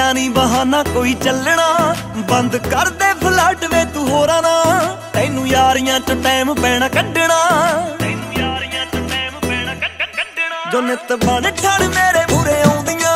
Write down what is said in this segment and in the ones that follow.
तेरा नहीं बहाना कोई चलना, बंद कर दे फ्लर्ट वे तू होरा ना। तैनू यारियां च टाइम पैना कड्डना, जो नित बन ठड़ मेरे बुरे आउंदियां,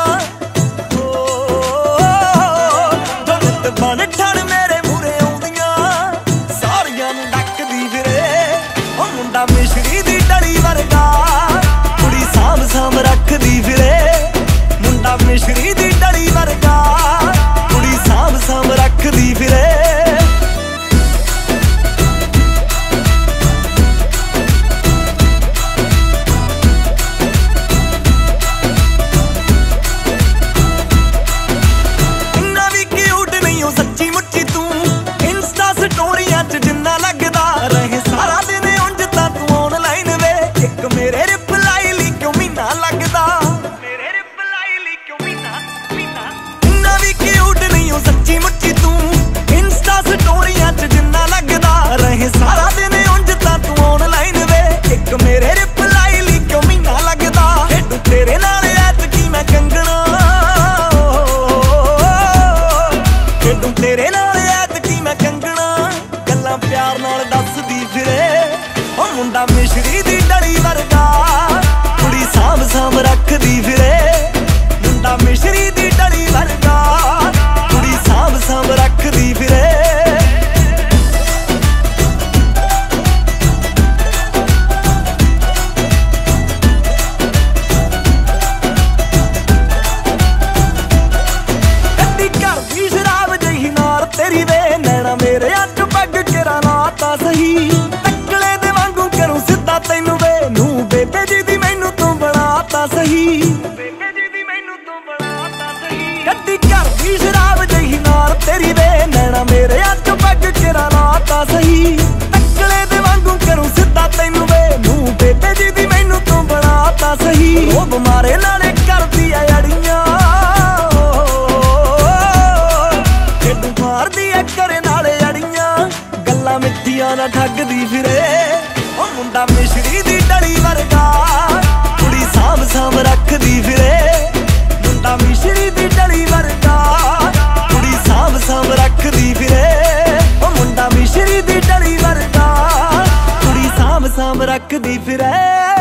जो नित बन ठड़ मेरे बुरे आउंदियां, सारियां नूं डकदी फिरे। ओ मुंडा मिश्री दी डली वर्गा, कुड़ी साम साम रखदी फिरे। मुंडा मिश्री दी डली वर्गा, कुड़ी साम साम रखदी फिरे। सारा दिन उंज तां तू ऑनलाइन वे, एक मेरे रिप्लाई ली क्यों महीना लगदा। खेडू तेरे नाल ऐतकी मैं कंगना, खेडू तेरे नाल ऐतकी मैं कंगना, गल्लां प्यार नाल दसदी फिरे। ओ मुंडा मिश्री दी डली वर्गा, कुड़ी साम साम रखदी फिरे। मुंडा मिश्री दी डली वर्गा, कुड़ी साम साम रखदी फिरे। तेरी वे नैना मेरे अच पग केरा लाता सही, टकले दे वांगू करूं सिद्धा तैनू वे नू। बेबे जी दी मैनू तू बनाता सही, बेबे जी दी मैनू तू बनाता सही। गड्डी घर दी शराब जही नाल तेरी वे नैना मेरे अच पग केरा लाता सही, टकले दे वांगू करूं सिद्धा तैनू वे नू। बेबे जी दी मैनू तू बनाता सही। रोब मारे नाले करदी आ अड़ियां, मारदी ऐ करे नाले अड़ियां, गल्लां मिठियां ना ठगदी फिरे। ओ मुंडा मिश्री दी डली वर्गा, कुड़ी साम साम रखदी फिरे। मुंडा मिश्री दी डली वर्गा, कुड़ी साम साम रखदी फिरे। ओ मुंडा मिश्री दी डली वर्गा, कुड़ी साम साम रखदी फिरे।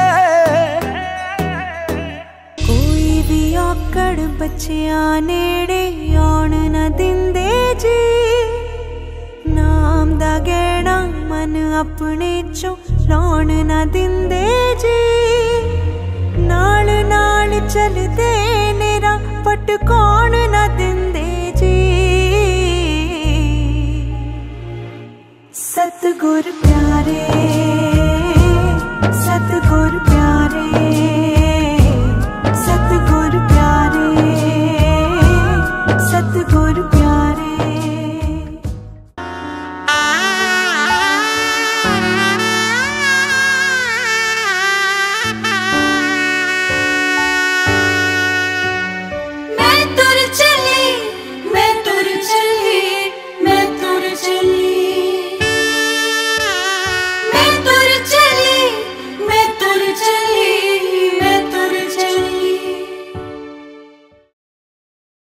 कोई भी औकड़ बच्चियां नेड़े आउण ना दिंदे जी, नाम दा गहना मन अपने चों लाउण ना दिंदे जी। नाल नाल चलदे नेरा पटकाउण